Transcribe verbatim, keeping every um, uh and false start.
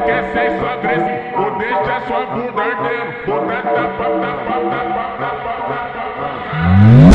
quer sexo agressivo, ou deixa sua bunda ardendo. Vou dar tapa, tapa, tapa, tapa, tapa, tapa.